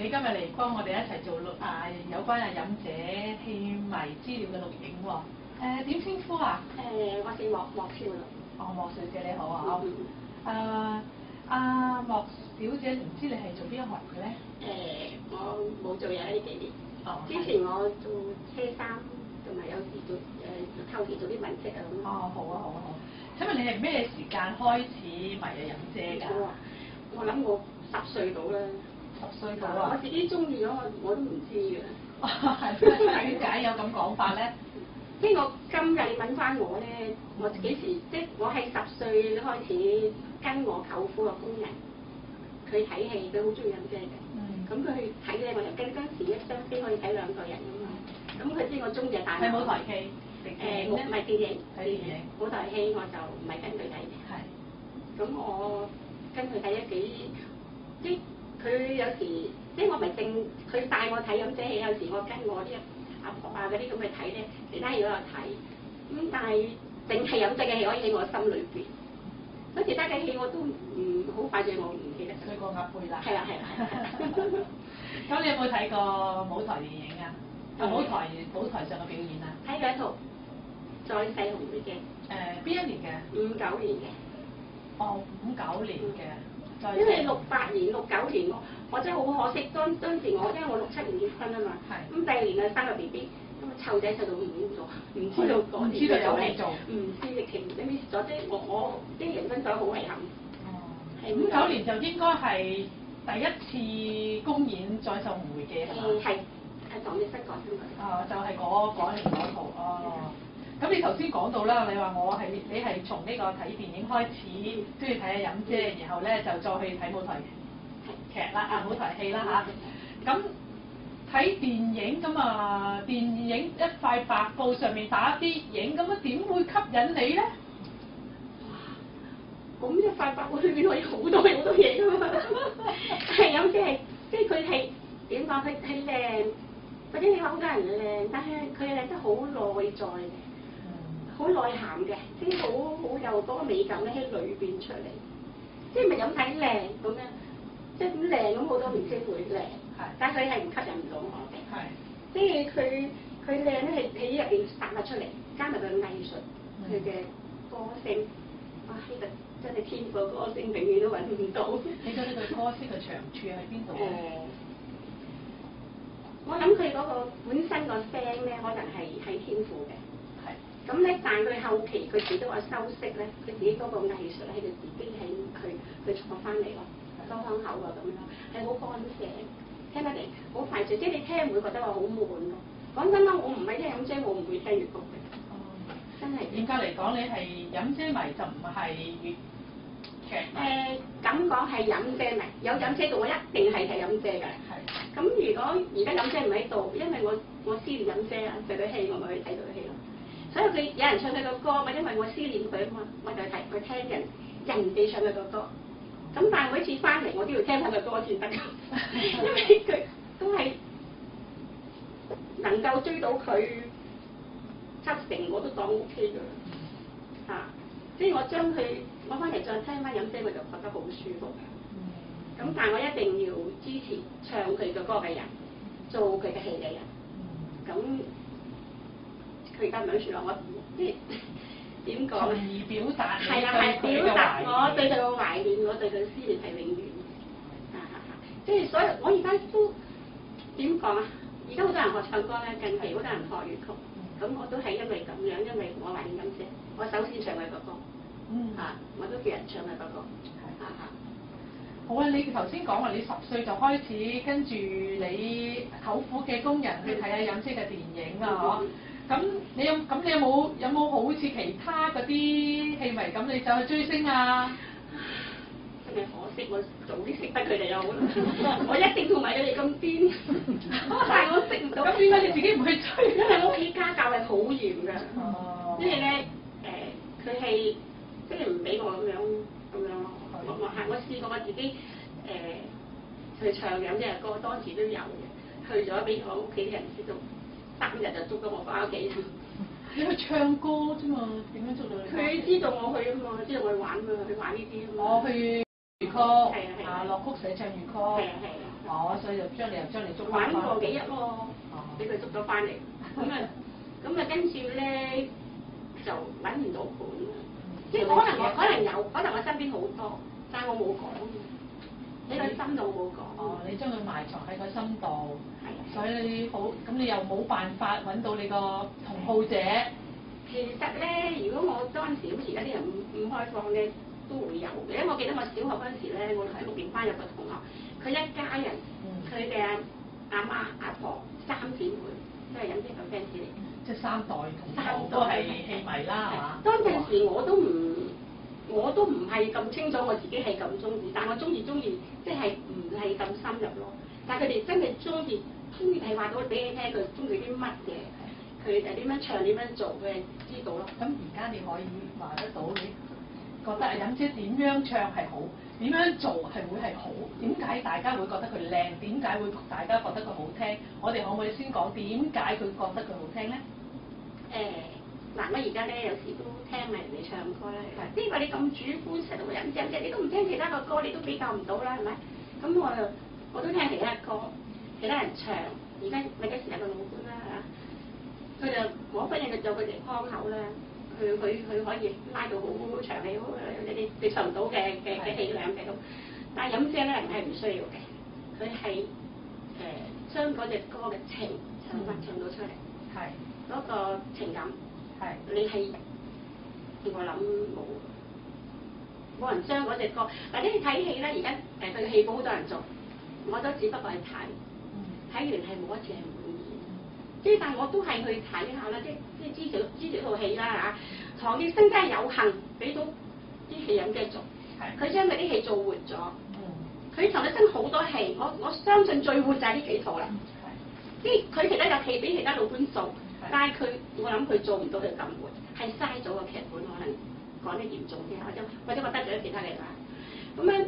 你今日嚟幫我哋一齊做有關飲者氣迷資料嘅錄影喎。點稱呼啊？ 我姓莫少啦。 哦，莫小姐你好啊。阿莫小姐，唔知你係做邊一行嘅咧？ 我冇做嘢呢幾年。 哦。 之前我做車衫，同埋有時做後期做啲文職啊咁。 哦，好啊，好啊，好。請問你係咩時間開始迷飲遮㗎？ 我諗我10歲到啦。 10歲到啊！ 我自己中意咗，我都唔知嘅。 係點解有咁講法咧？ 即係我今日你問翻我咧，我幾時即係我係10歲開始跟我舅父個工人，佢睇戲，佢好中意飲遮嘅。咁佢去睇咧，我就跟嗰時一雙飛可以睇2個人㗎嘛。咁佢知我中意大。 係舞台戲。 唔係電影。 睇電影。 舞台戲我就唔係跟佢睇嘅。 係。 咁我跟佢睇咗即佢有時即係我咪淨佢帶我睇飲遮戲，有時我跟我啲阿婆啊嗰啲咁去睇咧，其他嘢我又睇。咁但係淨係飲遮嘅戲可以喺我心裏邊，咁其他嘅戲我都唔好快脆，我唔記得。 追過鴨背啦。係啊。 咁你有冇睇過舞台電影啊？舞台上嘅表演啊？ 睇過一套《再世紅梅記》。 邊一年嘅 ？59年嘅。 哦，59年嘅。 因為68年、69年我真係好可惜，當時我因為我67年結婚啊嘛，咁第2年啊生個 BB，咁啊湊仔湊到5咗，唔知道嗰年做咩做，唔知疫情你 miss 咗，即係我即係人生咗好遺憾。 哦。59年就應該係第一次公演《再世紅梅記》係嘛？係唐奕新講先嘛。 就係嗰年嗰套哦。咁你頭先講到啦，你話你係從呢個睇電影開始都要睇下飲遮，然後咧就再去睇舞台劇啦，舞台戲啦嚇。咁睇電影咁電影一塊白布上面打啲影，咁點會吸引你咧？ 哇！咁一塊白布裏邊可以好多嘢㗎嘛。係飲遮係，即係佢係點講？佢係靚，或者你話好多人靚，但係佢靚得好內在嘅。好內涵嘅，即係好有嗰個美感咧喺裏邊出嚟，即係咪飲睇靚咁樣，即係咁靚咁好多明星會靚，但係佢係唔吸引唔到我嘅，即係佢靚咧係喺入邊散發出嚟，加埋佢藝術，佢嘅歌聲，哇！呢個真係天賦歌聲，永遠都揾唔到。 你覺得佢歌聲嘅長處喺邊度？ 我諗佢嗰個本身個聲咧，可能係天賦嘅。咁咧，但係佢後期佢自己都話修飾咧，佢自己嗰個藝術咧係佢自己喺佢創翻嚟咯，收腔口啊咁樣，係好乾淨，聽得嚟好快脆，即係你聽唔會覺得話好悶咯。講真啦，我唔係聽飲遮，我唔會聽粵曲嘅。哦，真係。嚴格嚟講，你係飲遮迷就唔係粵劇迷。咁講係飲遮迷，有飲遮度我一定係睇飲遮㗎。係。咁如果而家飲遮唔喺度，因為我思念飲遮啊，就對戲我咪去睇到戲咯。所以佢有人唱佢個歌，咪因為我思念佢啊嘛，我就去聽人哋唱佢個歌。咁但係每次翻嚟，我都要聽佢個歌先得，因為佢都係能夠追到佢70%，我都當 OK 㗎。即係我將佢攞翻嚟再聽翻飲遮，我就覺得好舒服。咁但係我一定要支持唱佢嘅歌嘅人，做佢嘅戲嘅人。咁佢而家唔響樹啦，我即係點講？從而表達係啦，係表達我對佢嘅懷念，我對佢嘅思念係永遠。即係所以，我而家都點講啊？而家好多人學唱歌咧，近期好多人學粵曲，咁我都係因為咁樣，因為我懷念飲遮，我首先唱佢個歌。我都叫人唱佢個歌。好啊！ 你頭先講話你10歲就開始跟住你舅父嘅工人去睇下飲遮嘅電影啊，咁你有冇好似其他嗰啲戲迷咁，你就去追星啊？ 真係可惜，我早啲識得佢哋又好啦。我一定同埋佢哋咁癲，但係我識唔到。咁點解你自己唔去追？因為我屋企家教係好嚴㗎。因為咧佢係即係唔俾我咁樣咯。我試過我自己去唱飲遮嘅歌，當時都有嘅，去咗俾我屋企啲人知道。3日就捉到我翻屋企。 你去唱歌啫嘛，點樣捉到你？ 佢知道我去啊嘛，知道我去玩嘛，去玩呢啲啊嘛。 我去粵曲，樂曲社唱粵曲。係啊。 哦，所以就將你捉玩翻過幾日咯，俾佢捉咗翻嚟。咁啊，跟住咧就揾唔到盤啦。即係可能我身邊好多，但係我冇講，喺個心度冇講。 哦，你將佢埋藏喺個心度， 係。 所以你好，咁你又冇辦法揾到你個同好者。 其實咧，如果我當時好似有啲人唔開放咧，都會有嘅。因為我記得我小學嗰陣時咧，我喺6年班有個同學，佢一家人，佢嘅阿媽、阿婆3姊妹都係飲啤酒 fans 嚟。 即係3代同堂都係戲迷啦，係嘛？ 當陣時我都唔係咁清楚我自己係咁中意，但我中意，即係唔係咁深入咯。但係佢哋真係中意係話到俾你聽，佢中意啲乜嘅。佢哋點樣唱點樣做，佢係知道咯。咁而家你可以話得到，你覺得飲姐點樣唱係好，點樣做係會係好？點解大家會覺得佢靚？點解會大家覺得佢好聽？我哋可唔可以先講點解佢覺得佢好聽咧？ 嗱，我而家咧有時都聽人哋唱歌啦，即係話你咁主觀成日會飲姐，你都唔聽其他個歌，你都比較唔到啦，係咪？咁我都聽其他歌，其他人唱。而家咪嗰時有個老官啦嚇。佢就我反正就佢哋腔口咧，佢可以拉到好長氣，好你唱唔到嘅氣量嘅咁。但係飲姐咧係唔需要嘅，佢係將嗰隻歌嘅情唱到出嚟，係嗰個情感，係你係叫我諗冇人將嗰隻歌，或者你睇戲咧，而家佢戲館好多人做，我都只不過係睇完係冇一次係滿意。即係，但我都係去睇下啦，即係知道套戲啦嚇。唐醫生真係有幸俾到啲戲飲姐做，佢將嗰啲戲做活咗。佢唐醫生好多戲，我相信最活就係呢幾套啦。即係佢其他有戲俾其他老倌做，但係我諗佢做唔到佢咁活，係嘥咗個劇本，可能講得嚴重啲，或者我得罪咗其他人啦。咁樣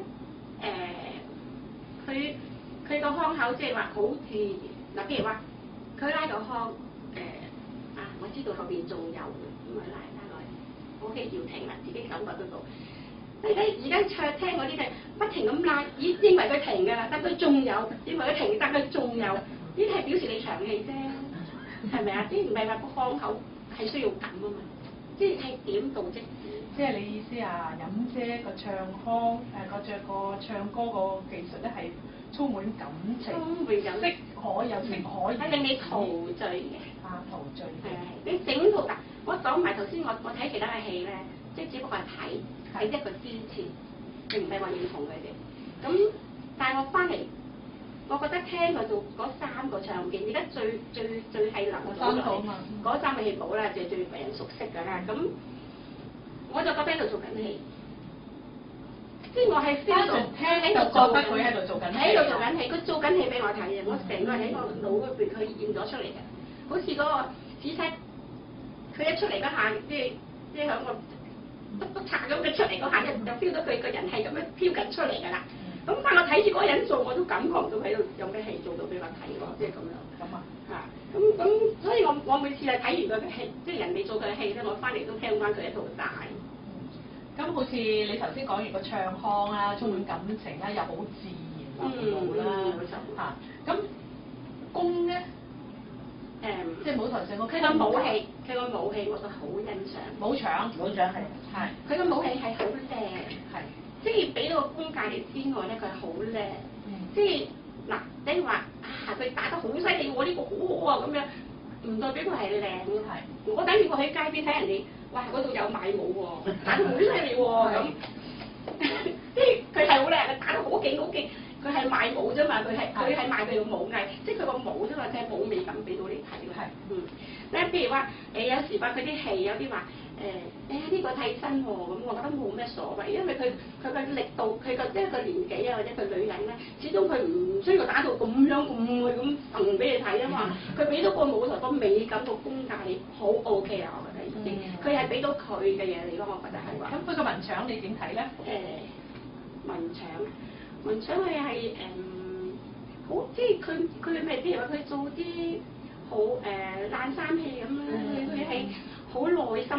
佢個腔口即係話好自然嗱，譬如話。佢拉個腔我知道後邊仲有嘅，咁咪拉落嚟 ，OK 要停啦，自己感覺得到。而家唱聽嗰啲就不停咁拉，認為佢停㗎啦，但佢仲有，認為佢停，但佢仲有，呢啲係表示你長氣啫，係咪啊？即係唔係話個腔口係需要咁啊嘛？即係點到即止。 即係你意思啊？飲姐個唱腔個唱歌個技術咧係充滿感情，適可又適可， 係令你陶醉嘅。 陶醉嘅。 你整套嗱，我講埋頭先，我睇其他嘅戲咧，即係只不過係睇一個支持，並唔係話認同佢哋。咁但係我翻嚟，我覺得聽佢做嗰3個唱片，而家最係流咗落嚟嗰3個戲寶啦，就最為人熟悉㗎啦。咁我就覺得喺度做緊戲。即係我係 feel 到喺度做緊， 喺度做緊戲，佢做緊戲俾我睇嘅，我成個喺我腦嗰邊佢現咗出嚟嘅，好似嗰個紫色，佢一出嚟嗰下，即係響個篤嚓咁嘅出嚟嗰下，就 feel 到佢個人係咁樣飄緊出嚟㗎啦。咁但係我睇住嗰個人做，我都感覺唔到喺度有咩戲做到俾我睇喎，即係咁樣。咁啊嚇，咁所以我每次係睇完個戲，即係人哋做嘅戲咧，我翻嚟都聽翻佢一套帶。 咁好似你頭先講完個唱腔啦，充滿感情啦，又好自然流露啦嚇。咁功咧即係舞台上個佢個武器我就好欣賞。 舞場係。 佢個武器係好靚，係即係俾到個功架你之外咧，佢係好靚。即係嗱，你話佢打得好犀利喎，呢個好好啊咁樣，唔代表佢係靚咯。我等於我喺街邊睇人哋。哇！嗰度有買舞喎，打得好犀利喎咁，即係佢係好靚嘅，打得好勁好勁。佢係賣舞啫嘛，佢係賣佢個武藝，即係佢個舞啫嘛，即係舞美感俾到你睇咯。咧譬如話有時話佢啲戲有啲話呢個替身喎，咁我覺得冇咩所謂，因為佢個力度，佢個即係個年紀啊或者個女人咧，始終佢唔需要打到咁樣咁揈俾你睇啊嘛，佢俾到個舞台個美感個功架你好 OK 啊，我覺得。佢係俾到佢嘅嘢嚟咯，我覺得係話。咁佢個文場你點睇咧？文場佢係好，即係佢咪譬如話佢做啲好爛衫戲咁啦，佢係好耐心。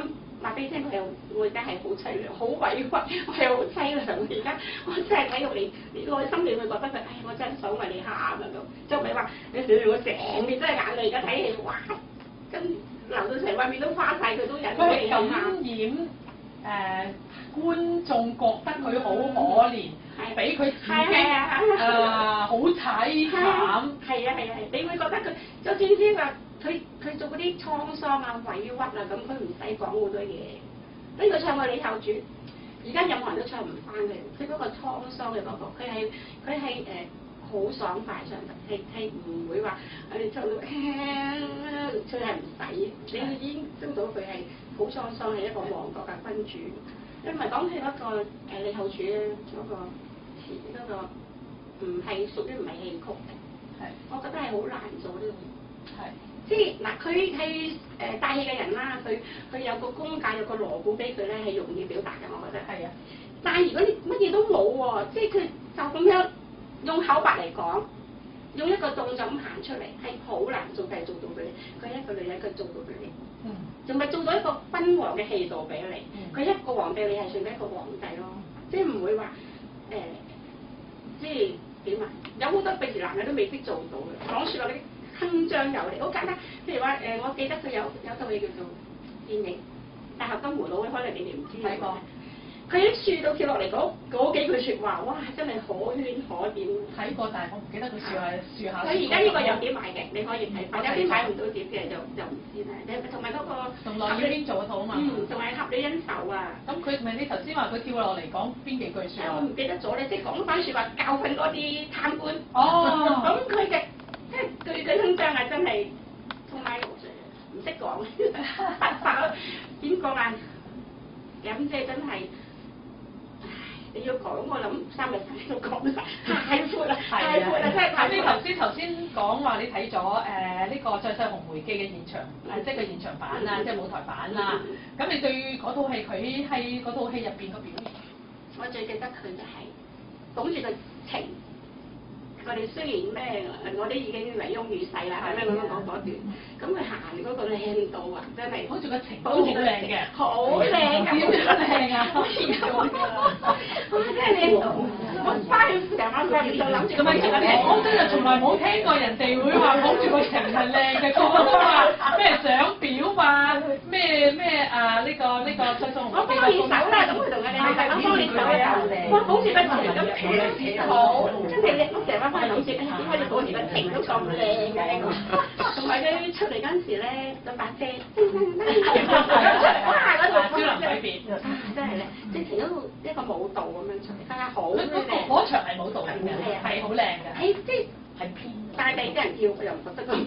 話俾你聽，我而家係好凄涼，好委屈，我係好凄涼。而家我真係睇到你內心你會覺得佢，我真係想為你喊啊咁。就唔係話你我成面真係眼淚，而家睇戲哇，跟流到成塊面都花晒，佢都忍唔住感染觀眾覺得佢好可憐，俾佢自己好凄慘。係啊， 你會覺得佢就算知話佢做嗰啲滄桑啊、委屈啊咁，佢唔使講好多嘢。跟住佢唱過李後主，而家任何人都唱唔翻佢。佢嗰個滄桑嘅嗰個，佢係好爽快唱得，係唔會話你唱到佢係唔使。你已經 feel 到佢係好滄桑，係一個亡國嘅君主。你唔係講佢嗰個李後主嗰個詞嗰個唔係屬於唔係戲曲嘅，我覺得係好難做呢個。即係嗱，佢係帶戲嘅人啦，佢有個功架，有個鑼鼓俾佢咧，係容易表達嘅，我覺得。係啊。但係如果你乜嘢都冇喎，即係佢就咁樣用口白嚟講，用一個動作咁行出嚟，係好難做，係做到佢。佢一個女人，佢做到佢哋。仲咪做到一個君王嘅氣度俾你。佢一個皇帝，你係算得一個皇帝咯，即係唔會話即係點啊？有好多譬如男人都未必做到嘅，講説話嗰啲。鏗鏘有力，好簡單。譬如話我記得佢有套戲叫做電影《大俠金葫蘆》，可能你哋唔知睇過。佢喺樹度跳落嚟嗰幾句説話，哇！真係可圈可點。睇過，但係我唔記得佢樹下。佢而家呢個有碟買嘅，你可以睇。有啲買唔到碟嘅就唔知啦。同埋嗰個同羅耀英做嗰套啊嘛。 同埋俠女恩仇啊。咁佢咪你頭先話佢跳落嚟講邊幾句説話？ 我唔記得咗咧，即係講翻説話教訓嗰啲貪官。 哦。 咁佢嘅。即係佢鏗鏘啊！真係，同埋唔識講，點講啊？咁即係真係，你要講我諗3日3都講晒，太闊啦，太闊啦，真係太闊。 你頭先講話你睇咗呢個《再世紅梅記》嘅現場，即係個現場版啦，即係舞台版啦。咁你對嗰套戲佢喺嗰套戲入邊個表現？ 我最記得佢就係講住個情。我哋雖然咩，我哋已經嚟翁與世啦，係咪咁樣講嗰段？咁佢行嗰個靚度啊，真係好似個情都好靚嘅， 好靚啊！ 靚啊！ 好似咁啊！哇！真係靚到，我翻去成晚瞓唔著，諗住咁樣。 我真係從來冇聽過人哋會話講住個情係靚嘅，個個都話咩獎表啊，咩呢個再送。 我幫你手啦，咁佢同佢哋係我幫你手啊！哇！好似個情咁好，真係叻！我成晚。我係諗住，點解你嗰時個情都咁靚嘅？同埋佢出嚟嗰陣時咧，兩把遮，哇！嗰度超能改變， 真係咧，直情一個舞蹈咁樣出嚟，真係好靚。 嗰場係舞蹈嚟嘅，係好靚嘅。 係即係偏，但係第啲人跳，我又唔覺得咁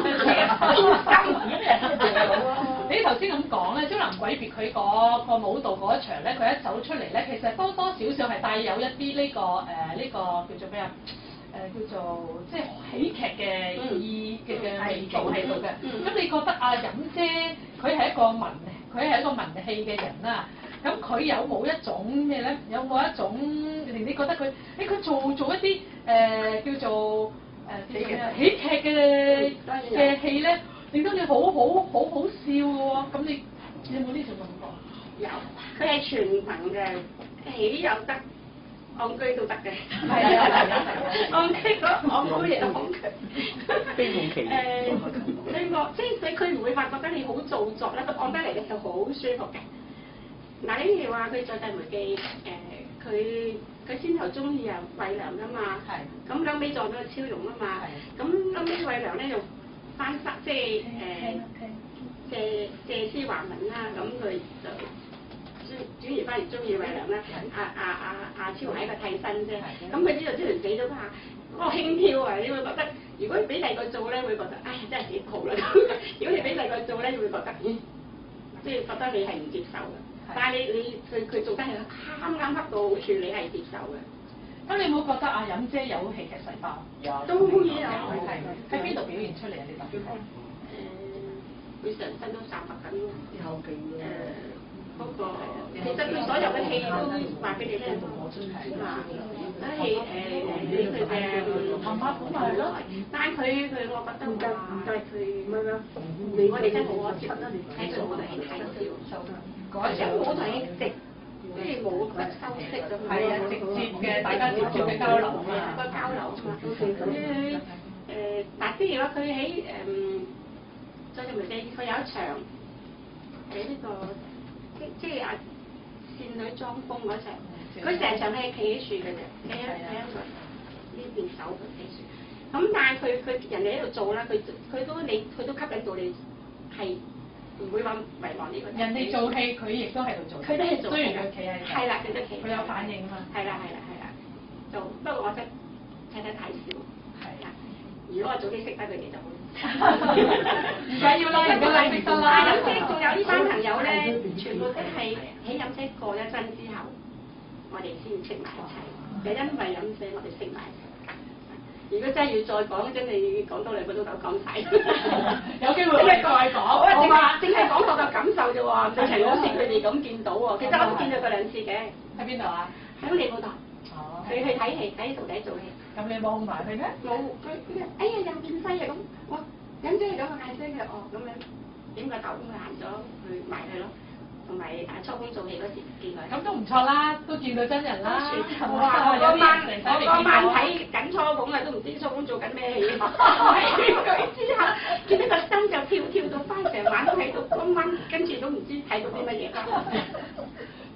靚。 你頭先咁講咧，《超能鬼別》佢嗰個舞蹈嗰一場咧，佢一走出嚟咧，其實多多少少係帶有一啲呢個叫做咩啊？叫做即係喜劇嘅嘅味道喺度嘅。咁你覺得阿飲姐佢係一個文氣嘅人啦，咁佢有冇一種咩咧？有冇一種令你覺得佢做一啲叫做喜劇嘅戲咧，令到你好笑嘅喎？咁你有冇呢種感覺？ 有，佢係全能嘅，喜有得。戇居都得嘅， 係啊， 戇居戇居亦都戇居。 悲痛期。 呢個即係佢唔會話覺得你好做作啦，佢按得嚟嘅就好舒服嘅。嗱，例如話佢再世梅記佢先頭中意啊惠良啊嘛，咁後尾撞到超容啊嘛，咁後尾惠良咧又翻生，即係借屍還魂啦，咁佢就。轉移翻嚟中意惠良啦，阿超係一個替身啫，咁佢知道超人死咗嘛，嗰個輕佻啊，你會覺得如果俾第二個做咧，會覺得唉真係幾好啦。如果你俾第二個做咧，會覺得即係覺得你係唔接受嘅。但係佢做得係啱啱恰到好處，你係接受嘅。 咁你有冇覺得阿飲姐有戲劇細胞？ 都有。 喺邊度表現出嚟啊？你特別佢成身都散發緊後勁嗰個，其實佢所有嘅戲都話俾你聽啊，嗰戲佢嘅冚巴本咪係咯， 但係佢我覺得唔得佢乜乜，我哋真係好可惜啦，睇佢舞台戲太少，而且舞台戲直。即係冇乜修飾咁， 係啊，直接嘅，大家直接嘅交流啊， 個交流啊嘛。佢嗱，譬如話佢喺再就咪佢有一場喺呢個即係倩女裝瘋嗰場，佢成場係企喺樹嘅啫，企喺個呢邊手佢企樹。咁但係佢人哋喺度做啦，佢都吸引到你係。唔會話遺忘呢個。人哋做戲，佢亦都喺度做。佢都係做。雖然佢企喺度。係啦，佢都企。佢有反應啊嘛。係啦。做不過我覺得睇得太少。係啦。如果我早啲識得佢哋就好。唔緊要啦，而家你識得啦。飲車仲有呢班朋友咧，全部都係喺飲車過咗身之後，我哋先識埋一齊。就因為飲車，我哋識埋一齊。如果真係要再講，真係講多2個鐘頭講晒。有機會再講。我話淨係講我嘅感受啫喎，直情好似佢哋咁見到喎。其實我都見到過2次嘅。喺邊度啊？喺利舞台。哦。佢去睇戲，睇徒弟做戲。咁你望埋佢咩？冇。佢哎呀又變西啊咁，我飲咗咁嗌聲嘅哦咁樣，點個頭咁佢行咗去埋佢咯。同埋初工做戲嗰時見佢。咁都唔錯啦，都見到真人啦。哇！我嗰晚睇緊初工啊，都唔知初工做緊咩戲。睇佢之後，見到個心就跳到翻，成晚都喺度，今晚跟住都唔知睇到啲乜嘢。